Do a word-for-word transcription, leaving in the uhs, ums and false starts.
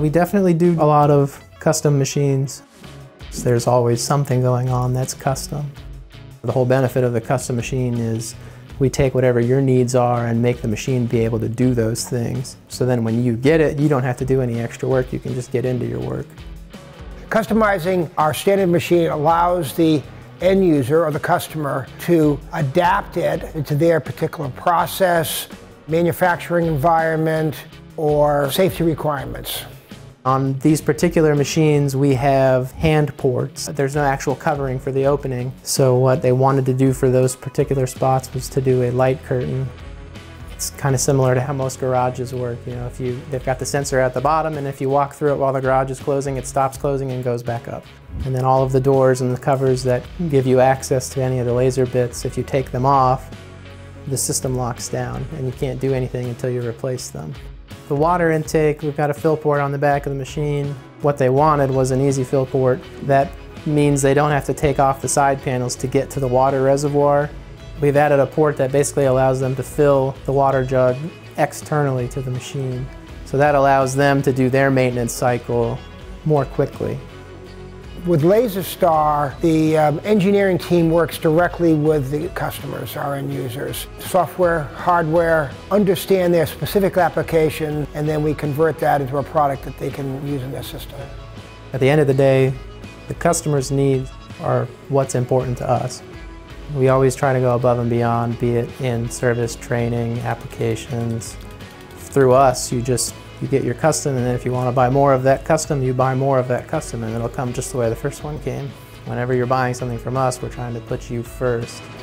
We definitely do a lot of custom machines. So there's always something going on that's custom. The whole benefit of the custom machine is we take whatever your needs are and make the machine be able to do those things. So then when you get it, you don't have to do any extra work. You can just get into your work. Customizing our standard machine allows the end user or the customer to adapt it to their particular process, manufacturing environment, or safety requirements. On these particular machines, we have hand ports. There's no actual covering for the opening. So what they wanted to do for those particular spots was to do a light curtain. It's kind of similar to how most garages work. You know, if you, they've got the sensor at the bottom, and if you walk through it while the garage is closing, it stops closing and goes back up. And then all of the doors and the covers that give you access to any of the laser bits, if you take them off, the system locks down and you can't do anything until you replace them. The water intake, we've got a fill port on the back of the machine. What they wanted was an easy fill port. That means they don't have to take off the side panels to get to the water reservoir. We've added a port that basically allows them to fill the water jug externally to the machine. So that allows them to do their maintenance cycle more quickly. With LaserStar, the um, engineering team works directly with the customers, our end users. Software, hardware, understand their specific application, and then we convert that into a product that they can use in their system. At the end of the day, the customer's needs are what's important to us. We always try to go above and beyond, be it in service, training, applications. Through us, you just you get your custom, and then if you want to buy more of that custom, you buy more of that custom, and it'll come just the way the first one came. Whenever you're buying something from us, we're trying to put you first.